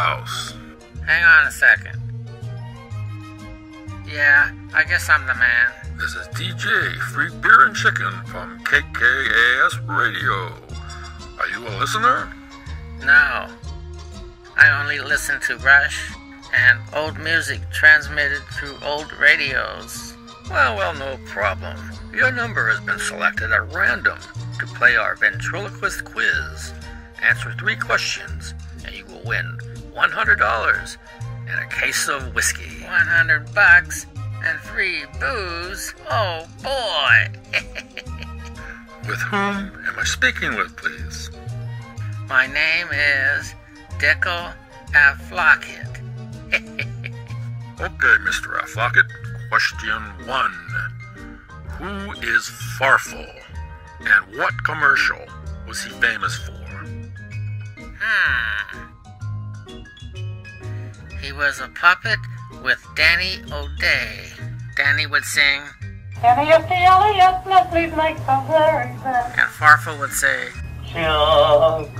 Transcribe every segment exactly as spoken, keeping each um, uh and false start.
house. Hang on a second. Yeah, I guess I'm the man. This is D J Free Beer and Chicken from K K A S Radio. Are you a listener? No. I only listen to Rush and old music transmitted through old radios. Well, well, no problem. Your number has been selected at random to play our ventriloquist quiz. Answer three questions, and you will win one hundred dollars and a case of whiskey. one hundred bucks and free booze? Oh, boy! With whom am I speaking with, please? My name is Dickel Afflockett. Okay, Mister Afflockett. Question one. Who is Farfel, and what commercial was he famous for? Hmm. He was a puppet with Danny O'Day. Danny would sing, Danny of the Elliot, Leslie makes a very bad. And Farfel would say, Chocolate.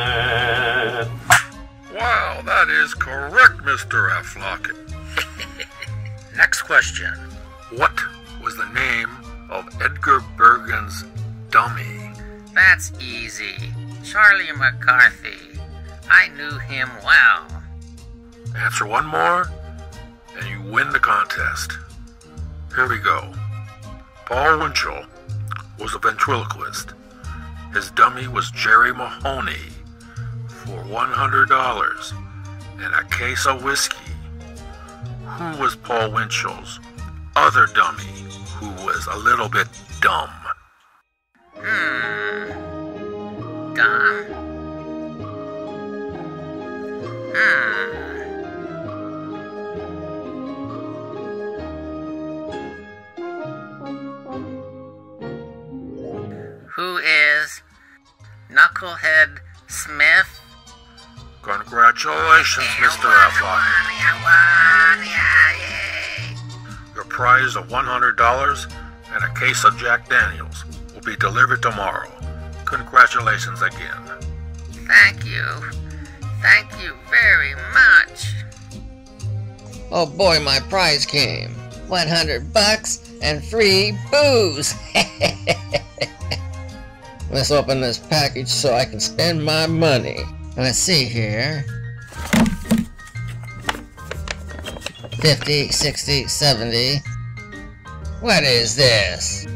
Wow, that is correct, Mister Afflockett. Next question. What was the name of Edgar Bergen's dummy? That's easy. Charlie McCarthy. I knew him well. Answer one more, and you win the contest. Here we go. Paul Winchell was a ventriloquist. His dummy was Jerry Mahoney for one hundred dollars and a case of whiskey. Who was Paul Winchell's other dummy who was a little bit dumb? Hmm. Dumb? Hmm. Who is Knucklehead Smith? Congratulations, Mister Afflockett. Your prize of one hundred dollars and a case of Jack Daniels will be delivered tomorrow. Congratulations again. Thank you. Thank you very much. Oh boy, my prize came. one hundred bucks and free booze. Let's open this package so I can spend my money. Let's see here. fifty, sixty, seventy. What is this?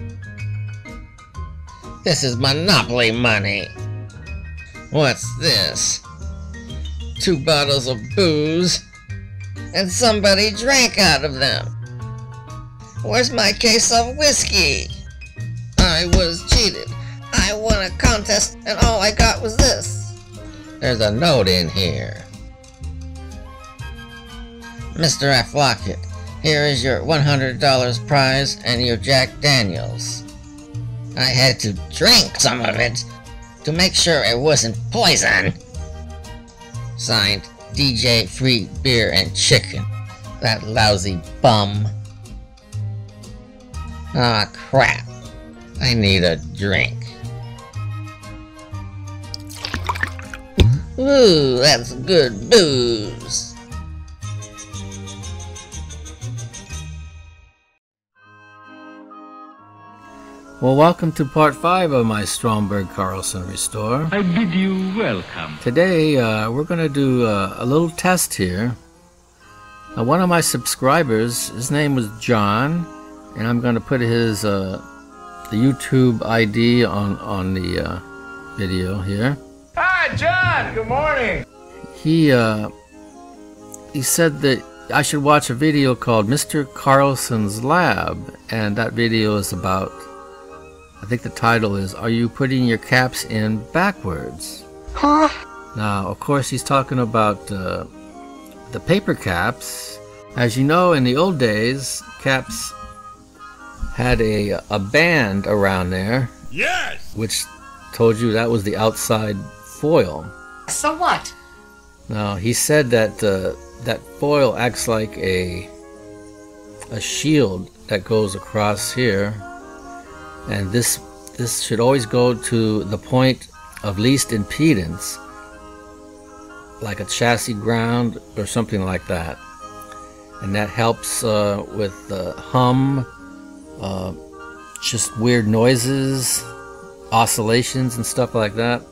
This is Monopoly money. What's this? Two bottles of booze, and somebody drank out of them. Where's my case of whiskey? I was cheated. I won a contest, and all I got was this. There's a note in here. Mister Afflockett, here is your one hundred dollars prize and your Jack Daniels. I had to drink some of it to make sure it wasn't poison. Signed, D J Free Beer and Chicken. That lousy bum. Aw, crap. I need a drink. Ooh, that's good booze. Well, welcome to part five of my Stromberg Carlson Restore. I bid you welcome. Today, uh, we're going to do uh, a little test here. Uh, one of my subscribers, his name was John, and I'm going to put his uh, the YouTube I D on, on the uh, video here. Hi, John. Good morning. He, uh, he said that I should watch a video called Mister Carlson's Lab, and that video is about, I think the title is, Are You Putting Your Caps In Backwards? Huh? Now, of course, he's talking about uh, the paper caps. As you know, in the old days, caps had a, a band around there. Yes! Which told you that was the outside foil. So what? Now, he said that uh, that foil acts like a, a shield that goes across here. And this this should always go to the point of least impedance. like a chassis ground or something like that. And that helps uh, with uh, hum, uh, just weird noises, oscillations and stuff like that.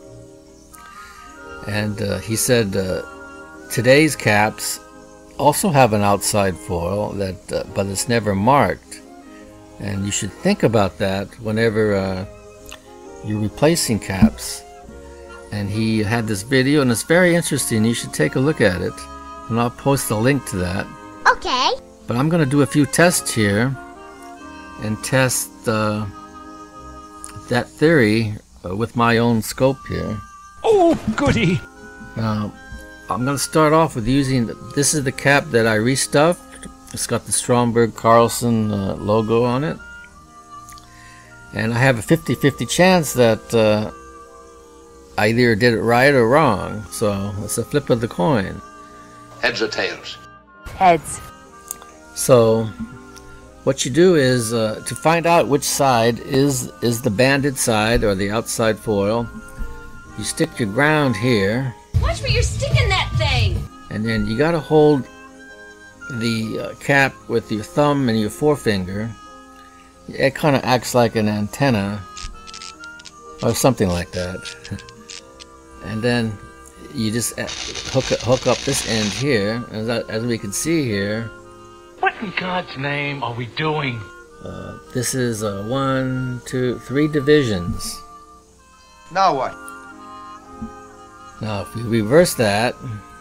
And uh, he said uh, today's caps also have an outside foil, that, uh, but it's never marked. And you should think about that whenever uh, you're replacing caps. And he had this video, and it's very interesting. You should take a look at it, and I'll post a link to that. Okay. But I'm going to do a few tests here and test uh, that theory uh, with my own scope here. Oh, goody! Now, I'm going to start off with using, this is the cap that I restuffed. It's got the Stromberg Carlson uh, logo on it. And I have a fifty fifty chance that uh, I either did it right or wrong. So it's a flip of the coin. Heads or tails? Heads. So what you do is uh, to find out which side is is the banded side or the outside foil, you stick your ground here. Watch where you're sticking that thing! And then you got to hold the uh, cap with your thumb and your forefinger. It kind of acts like an antenna or something like that. And then you just hook hook up this end here, as, as we can see here. What in God's name are we doing? Uh, this is uh, one, two, three divisions. Now what? Now, if we reverse that,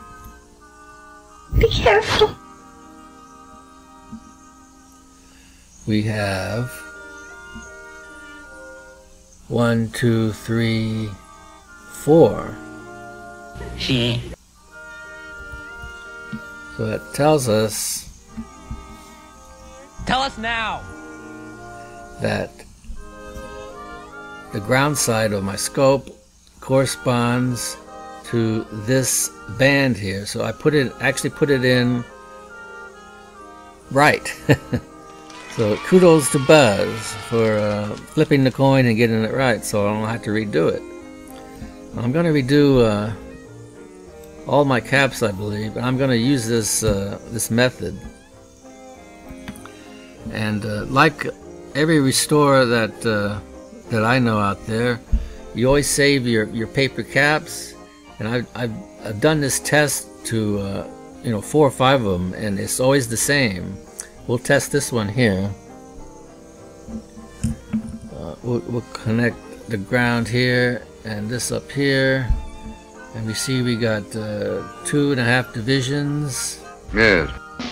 Be careful. we have one, two, three, four. She. So that tells us Tell us now! that the ground side of my scope corresponds to this band here. So I put it, actually put it in right. So kudos to Buzz for uh, flipping the coin and getting it right, so I don't have to redo it. I'm going to redo uh, all my caps, I believe, and I'm going to use this uh, this method. And uh, like every restorer that uh, that I know out there, you always save your, your paper caps. And I've, I've, I've done this test to uh, you know four or five of them, and it's always the same. We'll test this one here. Uh, we'll, we'll connect the ground here and this up here, and we see we got uh, two and a half divisions. Yes.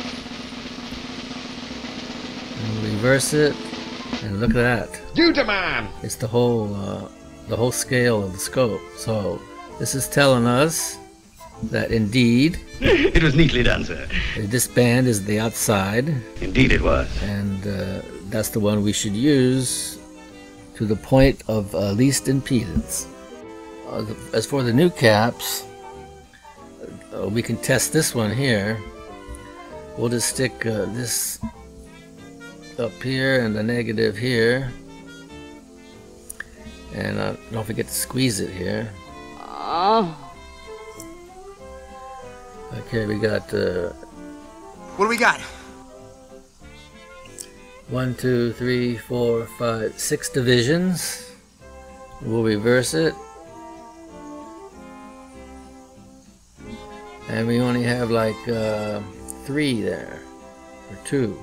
And we'll reverse it, and look at that. You demand! It's the whole uh, the whole scale of the scope. So this is telling us that indeed It was neatly done, sir. this band is the outside, Indeed it was. and uh, that's the one we should use to the point of uh, least impedance. Uh, the, as for the new caps, uh, we can test this one here. We'll just stick uh, this up here and the negative here, and uh, don't forget to squeeze it here. Oh. Okay, we got uh, What do we got? one, two, three, four, five, six divisions. We'll reverse it. And we only have like uh, three there, or two.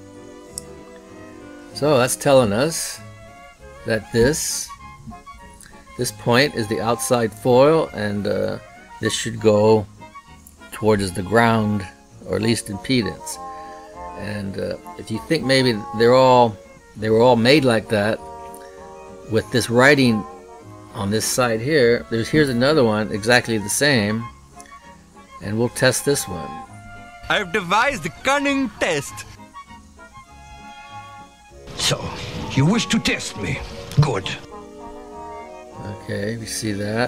So that's telling us that this, this point is the outside foil, and uh, this should go towards the ground, or least impedance. And uh, if you think maybe they're all they were all made like that, with this writing on this side here, there's here's another one exactly the same, and we'll test this one. I've devised a cunning test. So, you wish to test me? Good. Okay, we see that.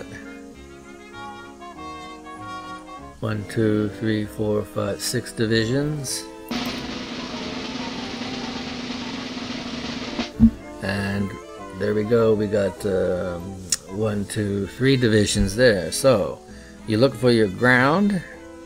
One, two, three, four, five, six divisions. And there we go, we got um, one, two, three divisions there. So you look for your ground.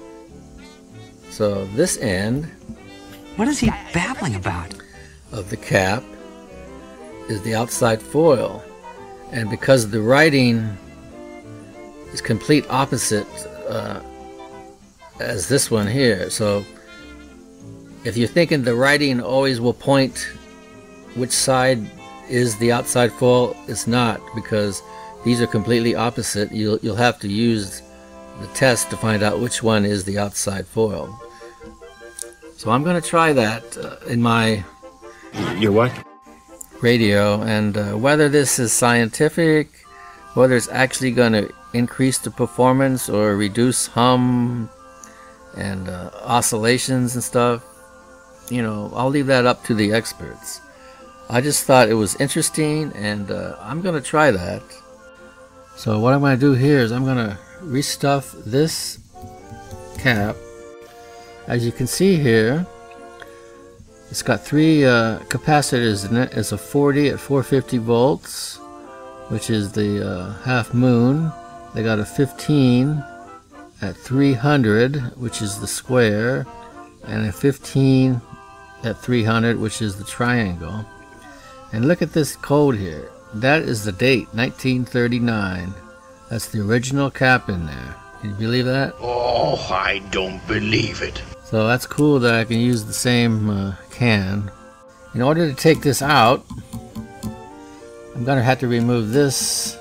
So this end, what is he babbling about? Of the cap is the outside foil, and because the writing is complete opposite uh, as this one here, so if you're thinking the writing always will point which side is the outside foil, it's not, because these are completely opposite. You'll, you'll have to use the test to find out which one is the outside foil. So I'm going to try that uh, in my Your what? radio, and uh, whether this is scientific, whether it's actually going to increase the performance or reduce hum and uh, oscillations and stuff, you know, I'll leave that up to the experts. I just thought it was interesting, and uh, I'm going to try that. So what I'm going to do here is I'm going to restuff this cap. As you can see here, it's got three uh, capacitors in it. It's a forty at four hundred fifty volts, which is the uh, half moon. They got a fifteen at three hundred, which is the square, and a fifteen at three hundred, which is the triangle. And look at this code here. That is the date, nineteen thirty-nine. That's the original cap in there. Can you believe that? Oh, I don't believe it. So that's cool that I can use the same uh, can. In order to take this out, I'm going to have to remove this.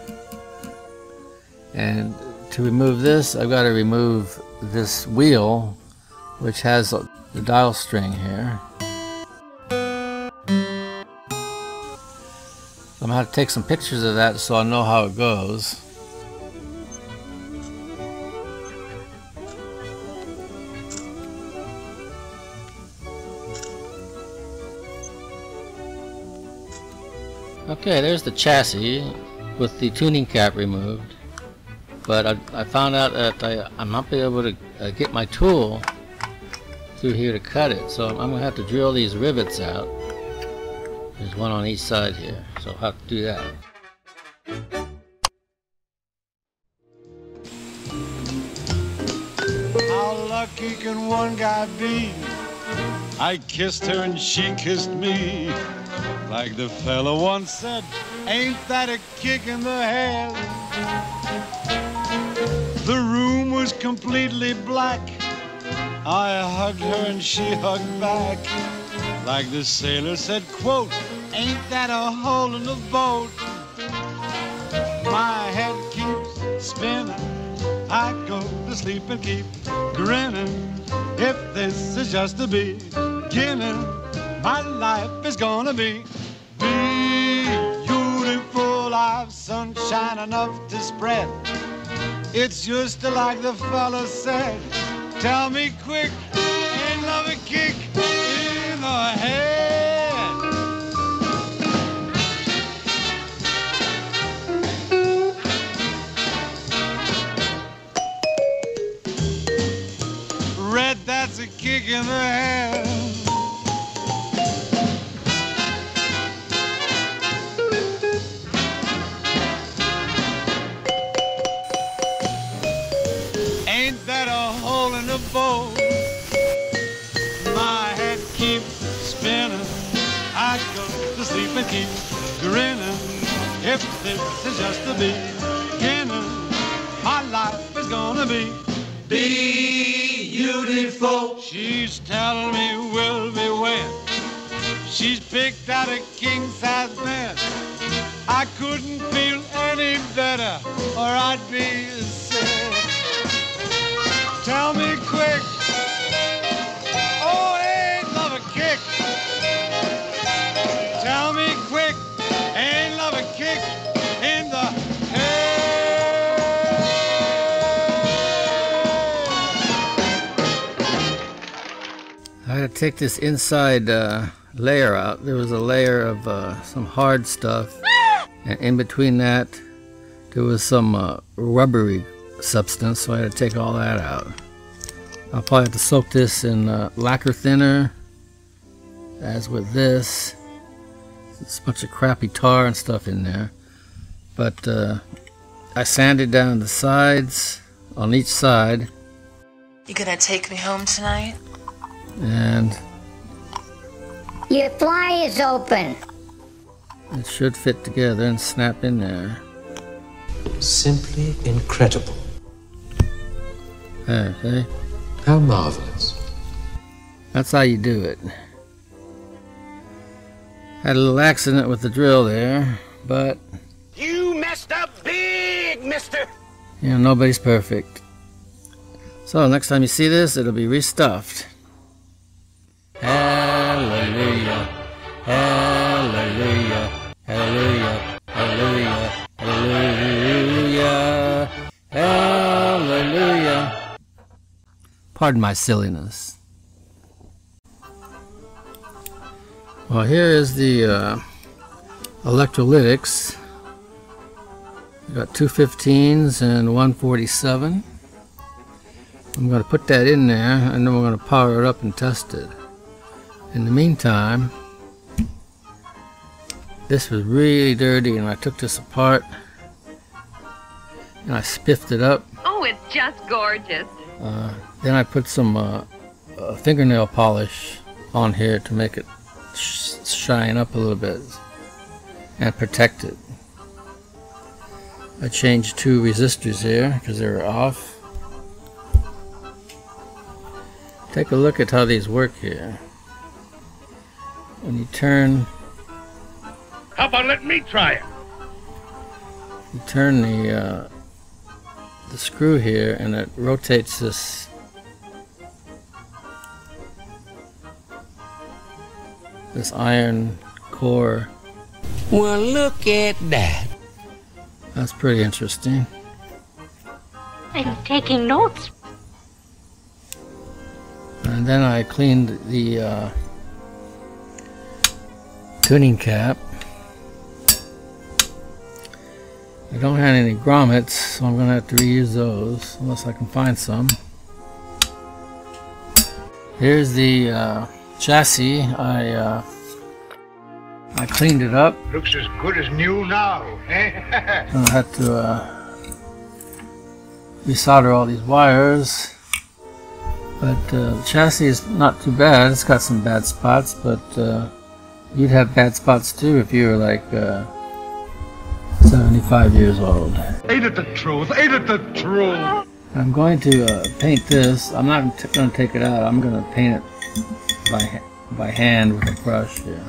And to remove this, I've got to remove this wheel, which has the dial string here. I'm going to have to take some pictures of that so I'll know how it goes. Okay, there's the chassis with the tuning cap removed, but I, I found out that I, I'm not be able to uh, get my tool through here to cut it, so I'm going to have to drill these rivets out. There's one on each side here, so I'll have to do that. How lucky can one guy be? I kissed her and she kissed me. Like the fella once said, ain't that a kick in the head? The room was completely black. I hugged her and she hugged back. Like the sailor said, quote, ain't that a hole in the boat? My head keeps spinning. I go to sleep and keep grinning. If this is just the beginning, my life is gonna be beautiful. I've sunshine enough to spread. It's just like the fella said. Tell me quick, ain't love a kick in the head? Red, that's a kick in the head. Ain't that a hole in the boat? My head keeps spinning. I go to sleep and keep grinning. If this is just the beginning, my life is gonna be beautiful. She's telling me we'll be wed. She's picked out a king-size bed. I couldn't feel any better, or I'd be sick. Tell me quick, oh, ain't love a kick? Tell me quick, ain't love a kick in the head? I had to take this inside uh, layer out. There was a layer of uh, some hard stuff, and in between that there was some uh, rubbery substance, so I had to take all that out. I'll probably have to soak this in uh, lacquer thinner, as with this. There's a bunch of crappy tar and stuff in there, but uh, I sanded down the sides on each side. You gonna take me home tonight? And your fly is open. It should fit together and snap in there. Simply incredible. There, see? How marvelous. That's how you do it. Had a little accident with the drill there, but you messed up big, mister. You know, nobody's perfect. So next time you see this, it'll be restuffed. Hallelujah, hallelujah, hallelujah, hallelujah, hallelujah, hallelujah. Pardon my silliness. Well, here is the uh, electrolytics. We got two fifteens and one forty-seven. I'm going to put that in there, and then we're going to power it up and test it. In the meantime, this was really dirty, and I took this apart and I spiffed it up. Oh, it's just gorgeous. Uh, then I put some uh, uh, fingernail polish on here to make it sh shine up a little bit and protect it. I changed two resistors here because they were off. Take a look at how these work here. When you turn, how about let me try it? You turn the uh, the screw here, and it rotates this this iron core. Well, look at that. That's pretty interesting. I'm taking notes. And then I cleaned the uh, tuning cap. I don't have any grommets, so I'm going to have to reuse those unless I can find some. Here's the uh, chassis. I uh, I cleaned it up. Looks as good as new now, eh? I had to uh, resolder all these wires. But uh, the chassis is not too bad. It's got some bad spots, but uh, you'd have bad spots too if you were like uh, seventy-five years old. Ain't it the truth? Ain't it the truth? I'm going to uh, paint this. I'm not going to take it out. I'm going to paint it by, by hand with a brush here.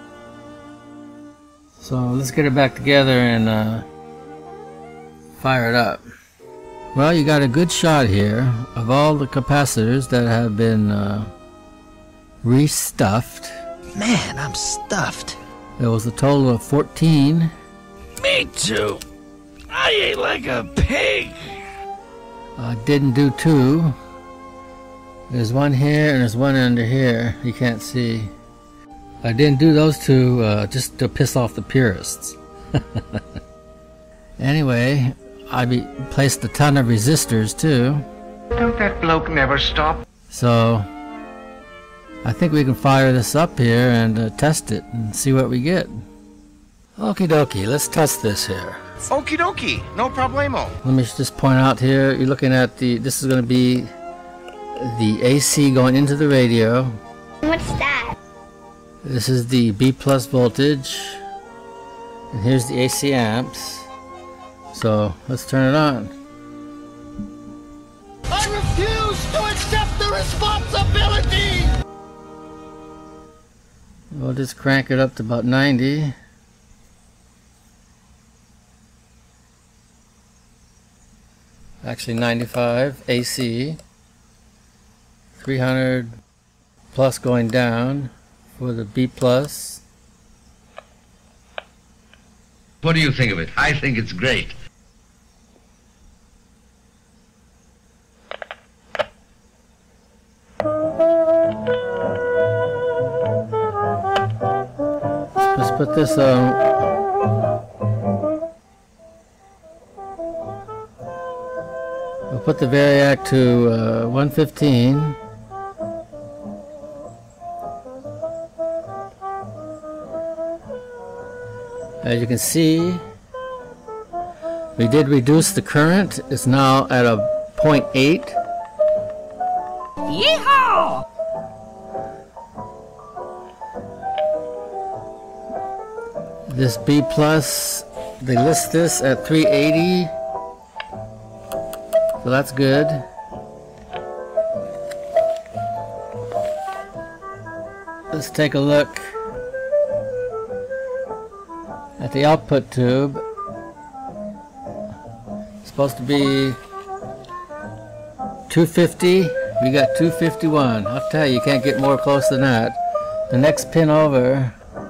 So let's get it back together and uh, fire it up. Well, you got a good shot here of all the capacitors that have been uh, restuffed. Man, I'm stuffed. There was a total of fourteen. Me too. I ate like a pig. I didn't do two. There's one here and there's one under here. You can't see. I didn't do those two uh, just to piss off the purists. Anyway, I be placed a ton of resistors too. Don't that bloke never stop? So I think we can fire this up here and uh, test it and see what we get. Okie dokie, let's test this here. Okie dokie, no problemo. Let me just point out here, you're looking at the, this is going to be the A C going into the radio. What's that? This is the B plus voltage. And here's the A C amps. So let's turn it on. I refuse to accept the responsibility! We'll just crank it up to about ninety. Actually ninety-five A C. three hundred plus going down for the B plus. What do you think of it? I think it's great. Let's put this um we'll put the variac to uh, one fifteen. As you can see, we did reduce the current. It's now at a zero point eight. Yeehaw! This B plus, they list this at three eighty, so that's good. Let's take a look at the output tube. It's supposed to be two fifty. We got two fifty-one. I'll tell you, you can't get more close than that. The next pin over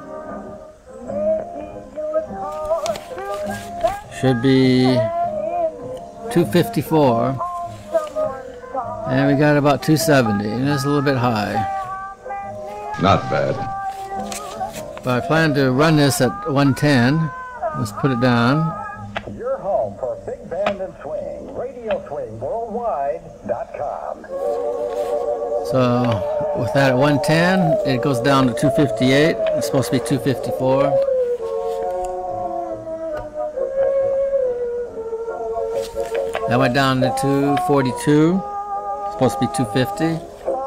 should be two fifty-four. And we got about two seventy. And that's a little bit high. Not bad. But I plan to run this at one ten. Let's put it down. Your home for big band and swing. Radio Swing Worldwide dot com. So with that at one ten, it goes down to two fifty-eight. It's supposed to be two fifty-four. That went down to two forty-two. It's supposed to be two fifty.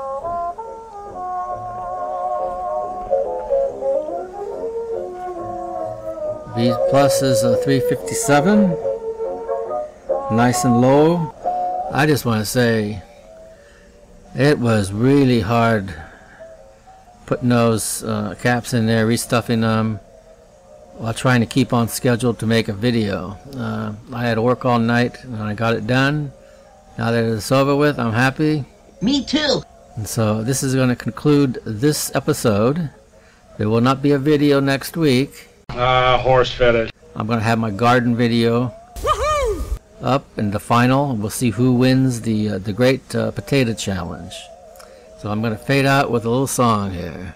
B plus is a three fifty-seven. Nice and low. I just want to say it was really hard putting those uh, caps in there, restuffing them, while trying to keep on schedule to make a video. Uh, I had to work all night and I got it done. Now that it's over with, I'm happy. Me too. And so this is going to conclude this episode. There will not be a video next week. Ah, uh, horse fetish. I'm going to have my garden video up in the final. We'll see who wins the uh, the Great uh, Potato Challenge. So I'm going to fade out with a little song here.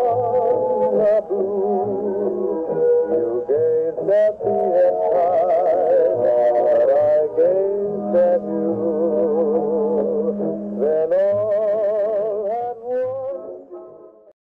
You gazed at me and